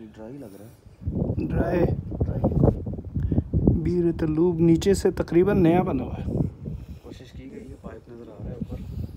Dry लग रहा है। ड्राई बीर तलूब नीचे से तकरीबन नया बना हुआ है। कोशिश की गई है, पाइप नज़र आ रहा है ऊपर।